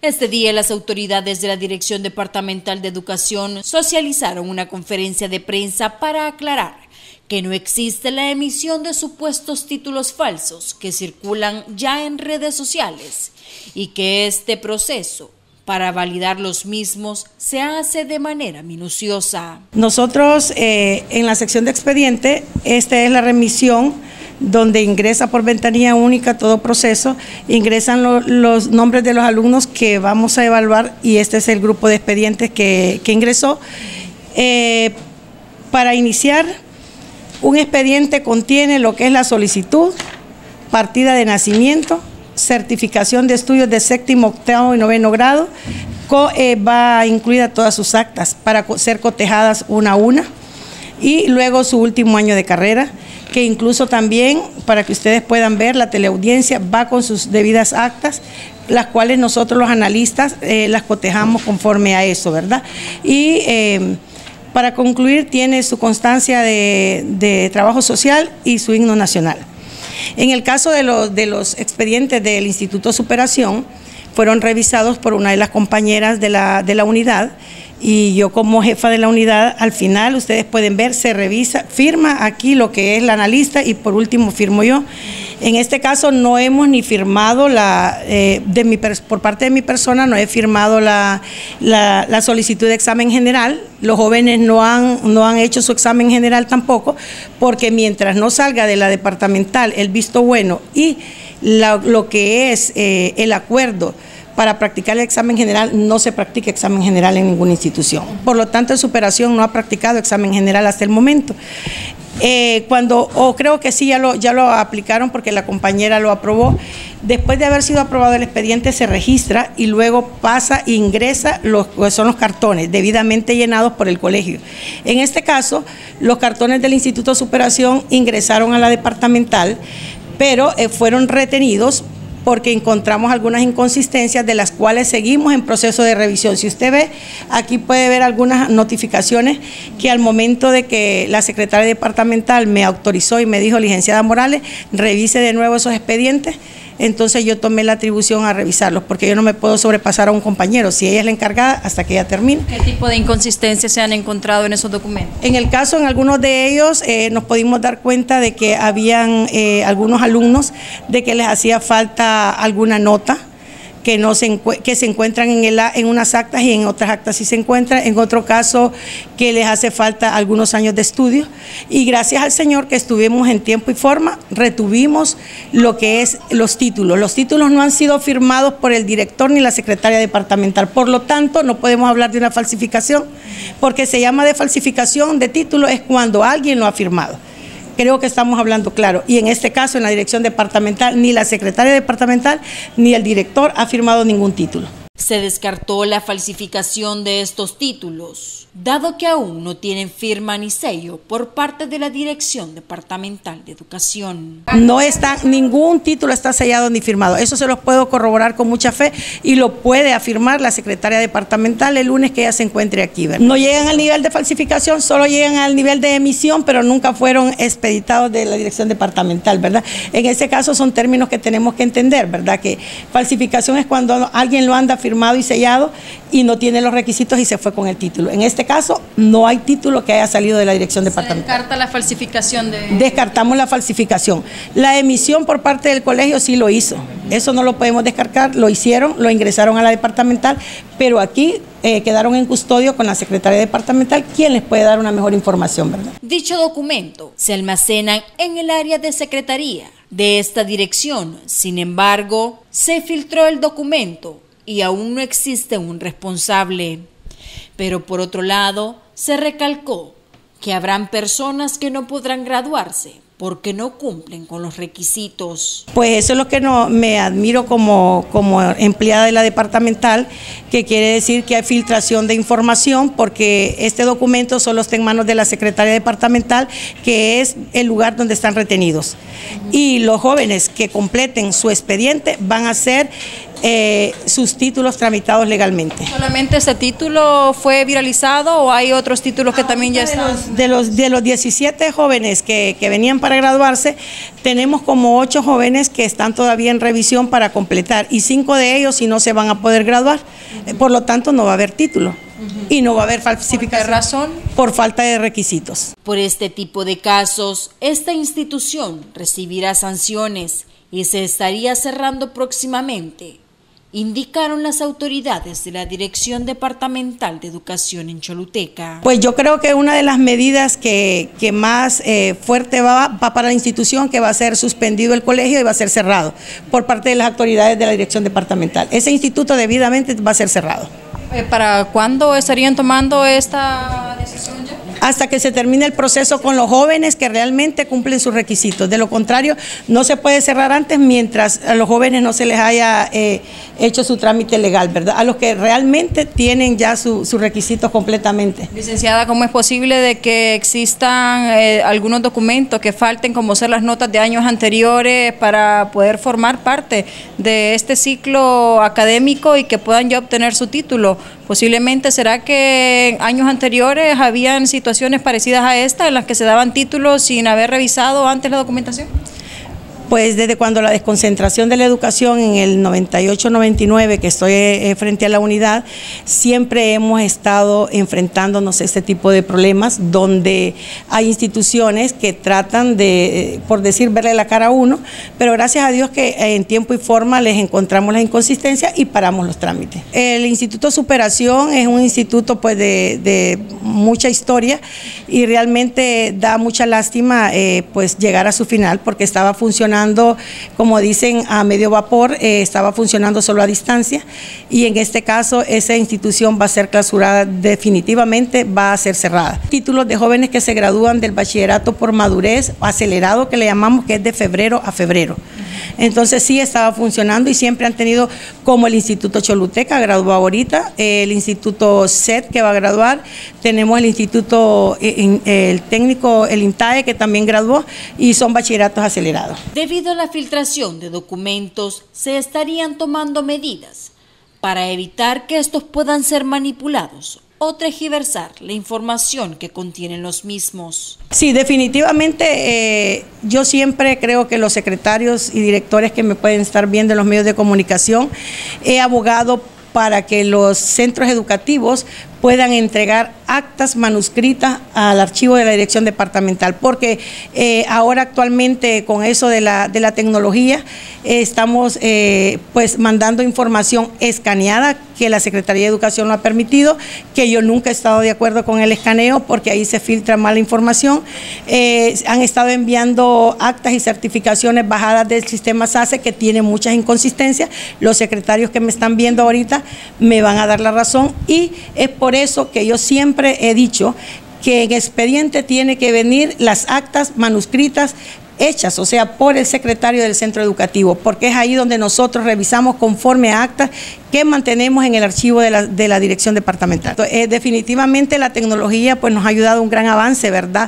Este día las autoridades de la Dirección Departamental de Educación socializaron una conferencia de prensa para aclarar que no existe la emisión de supuestos títulos falsos que circulan ya en redes sociales y que este proceso para validar los mismos se hace de manera minuciosa. Nosotros en la sección de expediente, esta es la remisión donde ingresa por ventanilla única todo proceso, ingresan los nombres de los alumnos que vamos a evaluar y este es el grupo de expedientes que ingresó. Para iniciar, un expediente contiene lo que es la solicitud, partida de nacimiento, certificación de estudios de séptimo, octavo y noveno grado, va incluida todas sus actas para ser cotejadas una a una y luego su último año de carrera, que incluso también, para que ustedes puedan ver, la teleaudiencia va con sus debidas actas, las cuales nosotros los analistas las cotejamos conforme a eso, ¿verdad? Y para concluir tiene su constancia de trabajo social y su himno nacional. En el caso de los expedientes del Instituto Superación, fueron revisados por una de las compañeras de la unidad y yo como jefa de la unidad, al final ustedes pueden ver, se revisa, firma aquí lo que es la analista y por último firmo yo. En este caso no hemos ni firmado, por parte de mi persona no he firmado la solicitud de examen general, los jóvenes no han hecho su examen general tampoco, porque mientras no salga de la departamental el visto bueno y lo que es el acuerdo para practicar el examen general, no se practica examen general en ninguna institución. Por lo tanto, en Superación no ha practicado examen general hasta el momento. Creo que sí, ya lo aplicaron porque la compañera lo aprobó. Después de haber sido aprobado el expediente se registra y luego pasa e ingresa son los cartones debidamente llenados por el colegio. En este caso, los cartones del Instituto Superación ingresaron a la departamental, pero fueron retenidos porque encontramos algunas inconsistencias de las cuales seguimos en proceso de revisión. Si usted ve, aquí puede ver algunas notificaciones que al momento de que la secretaria departamental me autorizó y me dijo, licenciada Morales, revise de nuevo esos expedientes, entonces yo tomé la atribución a revisarlos, porque yo no me puedo sobrepasar a un compañero, si ella es la encargada, hasta que ella termine. ¿Qué tipo de inconsistencias se han encontrado en esos documentos? En el caso, en algunos de ellos, nos pudimos dar cuenta de que habían algunos alumnos de que les hacía falta alguna nota, que se encuentran en unas actas y en otras actas sí se encuentran, en otro caso que les hace falta algunos años de estudio y gracias al Señor que estuvimos en tiempo y forma, retuvimos lo que es los títulos. Los títulos no han sido firmados por el director ni la secretaria departamental, por lo tanto no podemos hablar de una falsificación, porque se llama de falsificación de título es cuando alguien lo ha firmado. Creo que estamos hablando claro, y en este caso en la dirección departamental, ni la secretaria departamental ni el director ha firmado ningún título. Se descartó la falsificación de estos títulos, dado que aún no tienen firma ni sello por parte de la Dirección Departamental de Educación. No está, ningún título está sellado ni firmado, eso se los puedo corroborar con mucha fe y lo puede afirmar la secretaria departamental el lunes que ella se encuentre aquí, ¿verdad? No llegan al nivel de falsificación, solo llegan al nivel de emisión, pero nunca fueron expeditados de la Dirección Departamental, ¿verdad? En ese caso son términos que tenemos que entender, ¿verdad? Que falsificación es cuando alguien lo anda firmado y sellado y no tiene los requisitos y se fue con el título. En este caso no hay título que haya salido de la dirección departamental. ¿Se descarta la falsificación de...? Descartamos la falsificación. La emisión por parte del colegio sí lo hizo. Eso no lo podemos descartar, lo hicieron, lo ingresaron a la departamental, pero aquí quedaron en custodio con la secretaria departamental, quien les puede dar una mejor información, ¿verdad? Dicho documento se almacena en el área de secretaría de esta dirección. Sin embargo, se filtró el documento y aún no existe un responsable. Pero por otro lado, se recalcó que habrán personas que no podrán graduarse porque no cumplen con los requisitos. Pues eso es lo que me admiro como empleada de la departamental, que quiere decir que hay filtración de información porque este documento solo está en manos de la secretaria departamental, que es el lugar donde están retenidos. Y los jóvenes que completen su expediente van a ser sus títulos tramitados legalmente. ¿Solamente ese título fue viralizado o hay otros títulos que también ya están? De los 17 jóvenes que venían para graduarse, tenemos como 8 jóvenes que están todavía en revisión para completar y 5 de ellos si no se van a poder graduar. Por lo tanto, no va a haber título. Y no va a haber falsificación. ¿Por qué razón? Por falta de requisitos. Por este tipo de casos, esta institución recibirá sanciones y se estaría cerrando próximamente, indicaron las autoridades de la Dirección Departamental de Educación en Choluteca. Pues yo creo que una de las medidas que más fuerte va para la institución, que va a ser suspendido el colegio y va a ser cerrado por parte de las autoridades de la Dirección Departamental. Ese instituto debidamente va a ser cerrado. ¿Para cuándo estarían tomando esta decisión ya? Hasta que se termine el proceso con los jóvenes que realmente cumplen sus requisitos. De lo contrario, no se puede cerrar antes mientras a los jóvenes no se les haya hecho su trámite legal, ¿verdad? A los que realmente tienen ya sus requisitos completamente. Licenciada, ¿cómo es posible de que existan algunos documentos que falten, como ser las notas de años anteriores, para poder formar parte de este ciclo académico y que puedan ya obtener su título? Posiblemente, ¿será que en años anteriores habían situaciones parecidas a esta en las que se daban títulos sin haber revisado antes la documentación? Pues desde cuando la desconcentración de la educación en el 98-99, que estoy frente a la unidad, siempre hemos estado enfrentándonos a este tipo de problemas donde hay instituciones que tratan de, por decir, verle la cara a uno, pero gracias a Dios que en tiempo y forma les encontramos la inconsistencia y paramos los trámites. El Instituto Superación es un instituto pues de mucha historia y realmente da mucha lástima pues llegar a su final porque estaba funcionando, como dicen, a medio vapor, estaba funcionando solo a distancia y en este caso esa institución va a ser clausurada definitivamente, va a ser cerrada. Títulos de jóvenes que se gradúan del bachillerato por madurez acelerado, que le llamamos, que es de febrero a febrero. Entonces sí estaba funcionando y siempre han tenido, como el Instituto Choluteca, graduó ahorita, el Instituto SET que va a graduar, tenemos el Instituto, el técnico, el INTAE que también graduó y son bachilleratos acelerados. Debido a la filtración de documentos, se estarían tomando medidas para evitar que estos puedan ser manipulados o tergiversar la información que contienen los mismos. Sí, definitivamente yo siempre creo que los secretarios y directores que me pueden estar viendo en los medios de comunicación, he abogado para que los centros educativos puedan entregar actas manuscritas al archivo de la Dirección Departamental, porque ahora actualmente con eso de la tecnología estamos pues mandando información escaneada, que la Secretaría de Educación lo ha permitido, que yo nunca he estado de acuerdo con el escaneo porque ahí se filtra mala información. Han estado enviando actas y certificaciones bajadas del sistema SACE que tiene muchas inconsistencias. Los secretarios que me están viendo ahorita me van a dar la razón y es por eso que yo siempre he dicho que en expediente tiene que venir las actas manuscritas hechas, o sea, por el secretario del centro educativo, porque es ahí donde nosotros revisamos conforme a actas que mantenemos en el archivo de la dirección departamental. Definitivamente la tecnología pues nos ha ayudado un gran avance, ¿verdad?,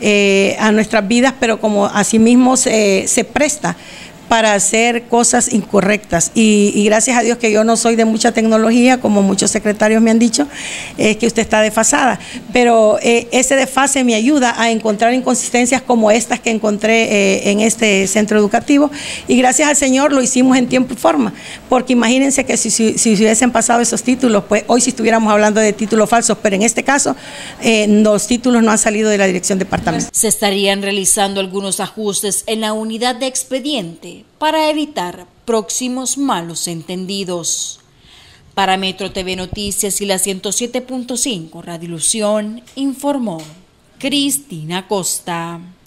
a nuestras vidas, pero como asimismo se presta para hacer cosas incorrectas y gracias a Dios que yo no soy de mucha tecnología, como muchos secretarios me han dicho, que usted está desfasada, pero ese desfase me ayuda a encontrar inconsistencias como estas que encontré en este centro educativo y gracias al Señor lo hicimos en tiempo y forma, porque imagínense que si hubiesen pasado esos títulos, pues hoy sí estuviéramos hablando de títulos falsos, pero en este caso los títulos no han salido de la dirección departamental. Se estarían realizando algunos ajustes en la unidad de expediente para evitar próximos malos entendidos. Para Metro TV Noticias y la 107.5 Radiolución, informó Cristina Costa.